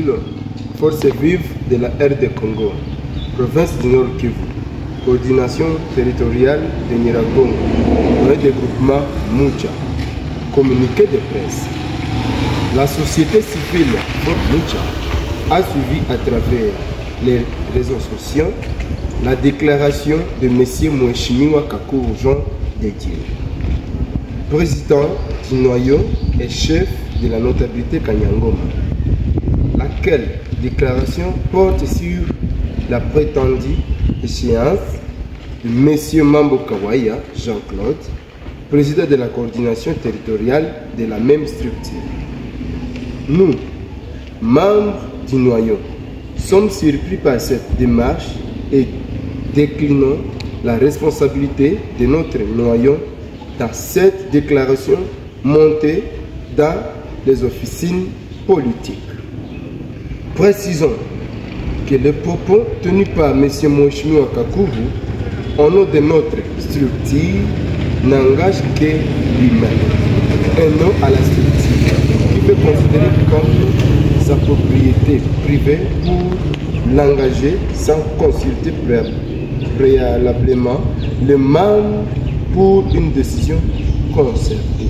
Forces vives de la RD Congo, province du Nord Kivu, coordination territoriale de Nyiragongo, le dégroupement Mucha, communiqué de presse. La société civile Mucha a suivi à travers les réseaux sociaux la déclaration de M. Mheshimiwa Kakuru Jean de Dieu, président du noyau et chef de la notabilité Kanyangoma, laquelle déclaration porte sur la prétendue échéance de M. Mambo Kawaya Jean-Claude, président de la coordination territoriale de la même structure. Nous, membres du noyau, sommes surpris par cette démarche et déclinons la responsabilité de notre noyau dans cette déclaration montée dans les officines politiques. Précisons que les propos tenus par M. Mheshimiwa Kakuru au nom de notre structure n'engagent que lui-même et non à la structure qui peut considérer comme sa propriété privée pour l'engager sans consulter préalablement le membre pour une décision concertée.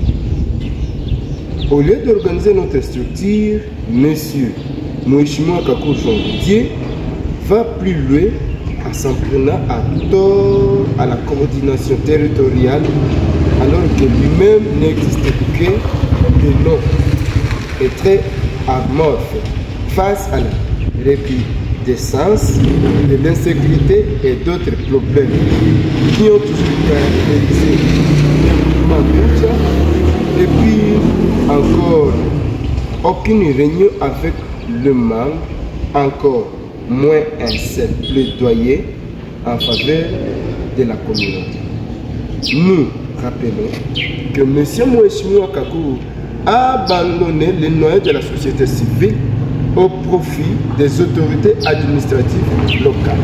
Au lieu d'organiser notre structure, M. Mheshimiwa Kakuru Jean de Dieu va plus loin en s'en prenant à tort à la coordination territoriale alors que lui-même n'existe que de nom et très amorphe face à la recrudescence de l'insécurité et d'autres problèmes qui ont toujours caractérisé le mouvement Mucha. Et puis encore, aucune réunion avec le membre, encore moins un seul plaidoyer en faveur de la communauté. Nous rappelons que M. Mheshimiwa Kakuru a abandonné le noyau de la société civile au profit des autorités administratives locales.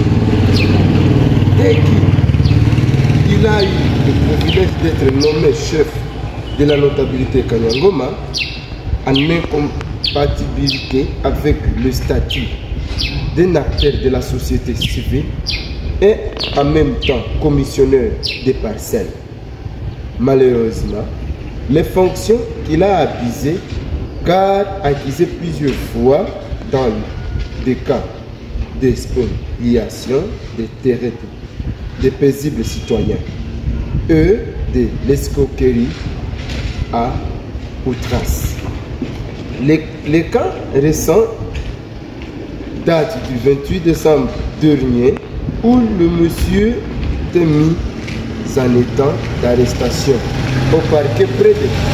Dès qu'il a eu le privilège d'être nommé chef de la notabilité Kanyangoma, en incompatibilité avec le statut d'un acteur de la société civile et en même temps commissionnaire des parcelles. Malheureusement, les fonctions qu'il a abusées car accusé plusieurs fois dans des cas d'expropriation des terrains des paisibles citoyens et de l'escroquerie à outrance. Les cas récents datent du 28 décembre dernier où le monsieur était mis en état d'arrestation au parquet près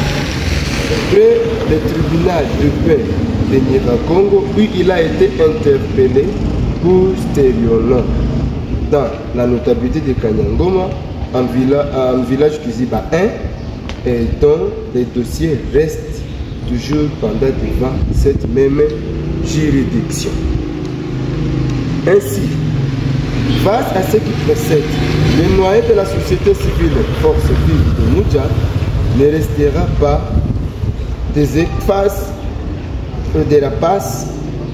du tribunal de paix de Nyiragongo où il a été interpellé pour stéréolan dans la notabilité de Kanyangoma en village Kiziba 1 et dont les dossiers restent toujours pendant devant cette même juridiction. Ainsi, face à ce qui précède, le noyau de la société civile force vive de Mucha ne restera pas des effaces de la passe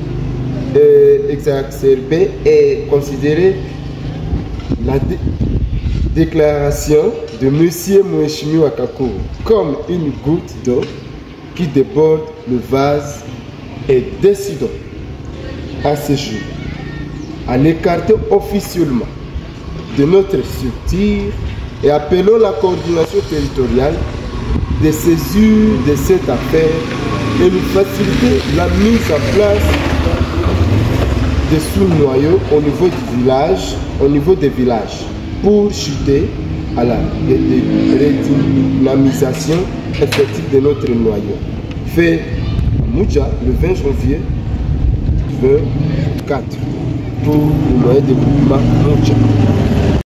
exacerbée et considérer la déclaration de M. Mheshimiwa Kakuru comme une goutte d'eau qui déborde le vase et décidons à ce jour à l'écarter officiellement de notre structure et appelons la coordination territoriale de saisir de cette affaire et nous faciliter la mise en place de sous-noyaux au niveau du village, au niveau des villages, pour chuter à la redynamisation effective de notre noyau. Fait Mucha le 20 janvier 2024 pour le noyau de groupement Mucha.